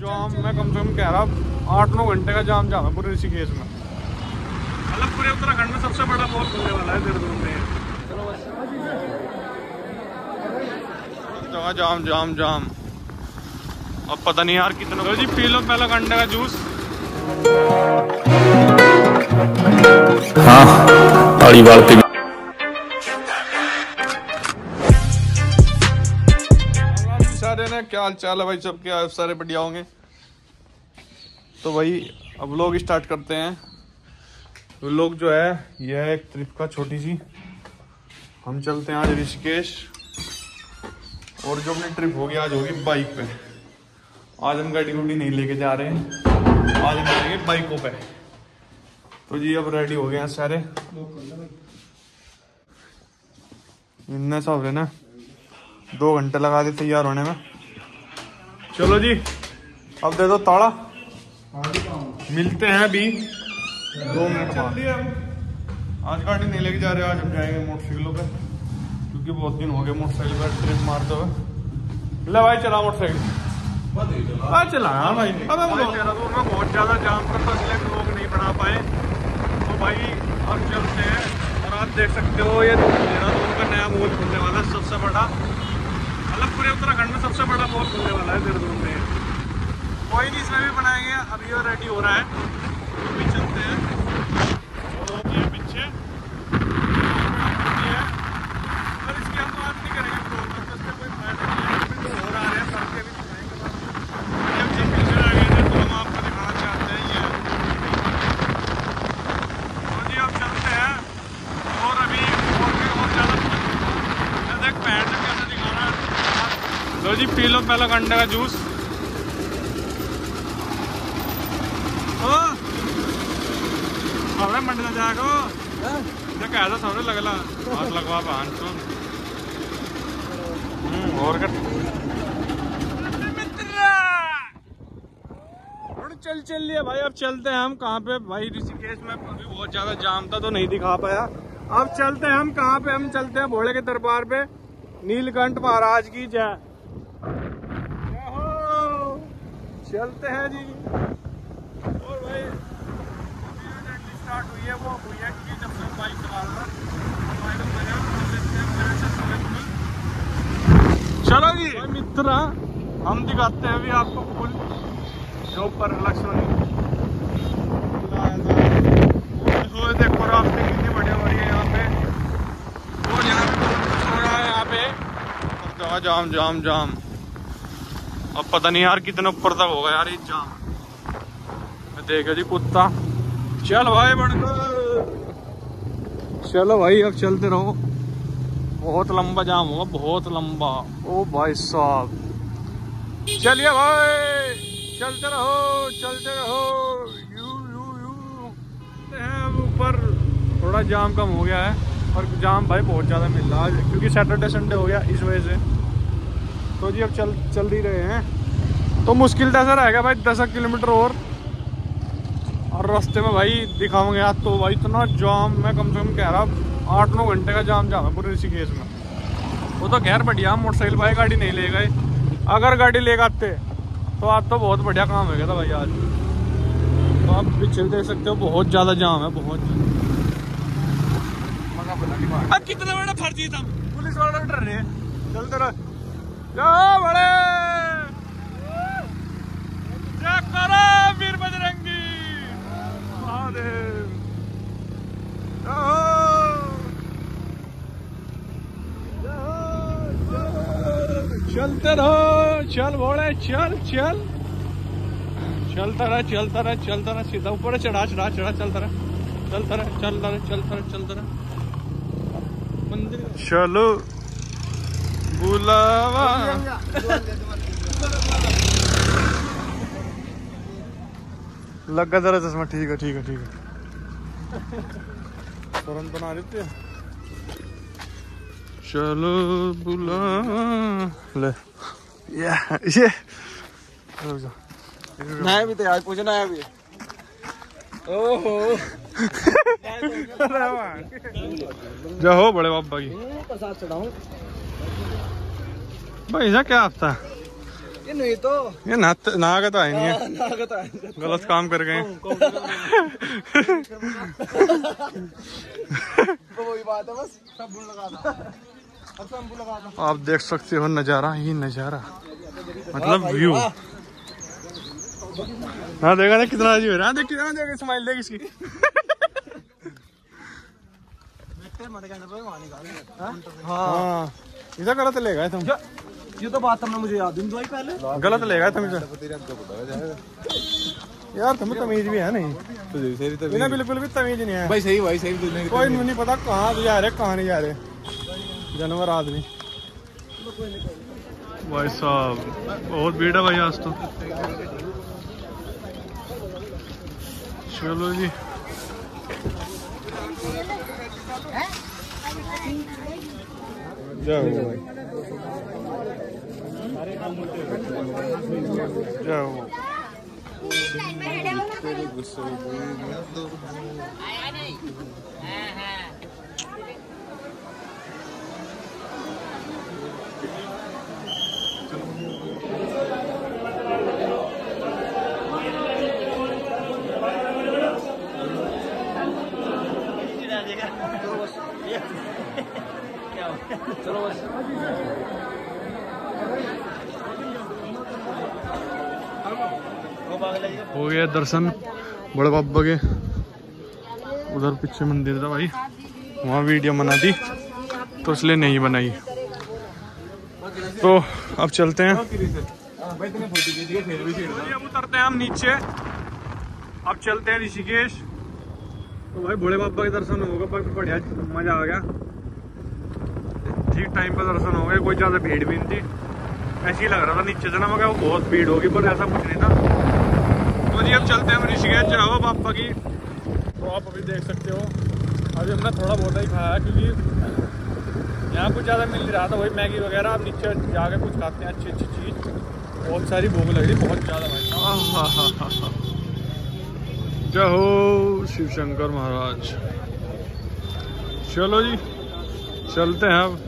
जाम मैं कम से कम कह रहा 8-9 घंटे का जाम है पूरे ऋषिकेश में। मतलब पूरे उत्तराखंड में सबसे बड़ा मॉल खुलने वाला है देहरादून में। जगह जाम जाम जाम। अब पता नहीं यार कितना जी। पी लो पहला गंडे का जूस। हाँ ताली बाल के सारे ने क्या हाल चाल है भाई सबके? आप सारे बढ़िया होंगे। तो भाई अब लोग स्टार्ट करते हैं। तो लोग जो है यह है एक ट्रिप का छोटी सी। हम चलते हैं आज ऋषिकेश और जो अपनी ट्रिप होगी आज होगी बाइक पे। आज हम गाड़ी गुड़ी नहीं लेके जा रहे हैं, आज हम जाएंगे बाइकों पे। तो जी अब रेडी हो गए हैं सारे। इनने सब है ना 2 घंटे लगा दे तैयार होने में। चलो जी अब दे दो ताला। मिलते हैं अभी 2 मिनट बाद। आज गाड़ी नहीं लेके जा रहे, आज हम जाएंगे मोटरसाइकिलों पे क्योंकि बहुत दिन हो गए मोटरसाइकिल पर ट्रिप मारते हुए। ले भाई चला मोटरसाइकिल चला भाई। अब हम देहरादून में बहुत ज्यादा जाम था तो इसलिए लोग नहीं बढ़ा पाए। तो भाई अब चलते हैं। और आप देख सकते हो ये देहरादून का नया मॉल खुलने वाला है सबसे बड़ा। मतलब पूरे उत्तराखंड में सबसे बड़ा मॉल खुलने वाला है देहरादून में। कोई नहीं इसमें भी बनाएंगे। अभी वो रेडी हो रहा है तो भी चलते हैं। ये पीछे और इसकी हम बात नहीं करेंगे कोई फायदा नहीं है। तो हो रहा है सबके भी दिखाएंगे। हम जब पीछे आ गए थे तो हम आपको दिखाना चाहते हैं ये। तो जी अब चलते हैं और अभी और ज़्यादा देख पैर से कैसे दिखाना है। लो जी पी लो पहला गंडे का जूस। सामने मंडला जाएगा क्या कहा था सामने लगला हाथ लगवा पान तो और कर चल लिया भाई। अब चलते हैं हम कहाँ पे भाई? ऋषिकेश में अभी बहुत ज्यादा जाम था तो नहीं दिखा पाया। अब चलते हैं हम कहाँ पे? हम चलते हैं भोले के दरबार पे। नीलकंठ महाराज की जय। चलते हैं जी। और भाई स्टार्ट हुई है वो हुई है क्योंकि जब से बाइक चला रहा चलो जी मित्र हम दिखाते हैं अभी आपको पुल जो ऊपर लक्ष्मण। देखो रास्ते कितनी बढ़िया हो रही है यहाँ पे। और यहाँ पे हो रहा है यहाँ पे जाम जाम जाम। अब पता नहीं यार कितने ऊपर तक होगा यार ये जाम। देखो जी कुत्ता। चल भाई बढ़कर चलो भाई अब चलते रहो। बहुत लंबा जाम होगा बहुत लंबा। ओ भाई साहब चलिए भाई चलते रहो चलते रहो। यू यू यू अब ऊपर थोड़ा जाम कम हो गया है और जाम भाई बहुत ज़्यादा मिल रहा है क्योंकि सैटरडे संडे हो गया इस वजह से। तो जी अब चल ही रहे हैं। तो मुश्किल तो ऐसा रहेगा भाई 10 किलोमीटर और रास्ते में भाई दिखाऊंगे आज। तो भाई इतना जाम मैं कम से कम कह रहा 8-9 घंटे का जाम है पूरे ऋषिकेश में। वो तो खैर बढ़िया मोटरसाइकिल भाई गाड़ी नहीं ले गए। अगर गाड़ी ले आते तो आज तो बहुत बढ़िया काम हो गया था भाई आज। तो आप पीछे देख सकते हो बहुत ज़्यादा जाम है बहुत। अब कितना बड़ा फर्जी था पुलिस वाले डर रहे हैं। चलते रहो बड़े वीर बजरंगी महादेव। चलते रहो चल भोले चल चल चलता रहा सीधा ऊपर चढ़ा चलता रहा मंदिर। चलो बुलावा लगा जरा चश्मा। ठीक है तुरंत बना देते। चलो बुला ले ये नया भी तैयार कुछ नया भी। ओहो जाओ बड़े बाबा की प्रसाद चढ़ाऊं भाई। ऐसा क्या हफ्ता ये नहीं तो ये ना का तो है नहीं है, ना का तो है। गलत काम कर गए। तो वही बात है, बस साबुन लगा दो, अब शैम्पू लगा दो। आप देख सकते हो नजारा ही नजारा, मतलब व्यू। हाँ देखा ना कितना अजीब है। हाँ देख कितना देख स्माइल देख इसकी। हाँ इधर गलत ले गए तुम। ये तो बात तुमने मुझे याद दिलाई पहले। गलत ले गए तुम इधर यार, तुम्हें तमीज भी है नहीं, इन्हें बिल्कुल भी तमीज नहीं है भाई। सही कोई नहीं पता कहाँ जा रहे कहाँ नहीं जा रहे, जानवर आदमी। भाई साहब बहुत भीड़ है भाई आज तो। चलो जी जाओ भाई जाओ। चलो बस। हो गया दर्शन बड़े बाबा के। उधर पीछे मंदिर था भाई, वहाँ वीडियो बना दी तो इसलिए नहीं बनाई। तो अब चलते हैं, अब उतरते हैं हम नीचे। अब चलते हैं ऋषिकेश। तो भाई भोले बाबा के दर्शन होगा, बढ़िया मजा आ गया। ठीक टाइम पर दर्शन हो गए, कोई ज़्यादा भीड़ भी नहीं थी। ऐसे ही लग रहा था नीचे से ना मगर वो बहुत भीड़ होगी, पर ऐसा कुछ नहीं था। तो जी अब चलते हैं हम ऋषिकेश चढ़ावा बाबा की। तो आप अभी देख सकते हो अभी हमने थोड़ा बहुत ही खाया, क्योंकि यहाँ कुछ ज़्यादा मिल नहीं रहा था, वही मैगी वगैरह। अब नीचे जाके कुछ खाते हैं अच्छी अच्छी चीज़। बहुत सारी भूख लग रही, बहुत ज़्यादा भाई। जय हो शिव शंकर महाराज। चलो जी चलते हैं अब।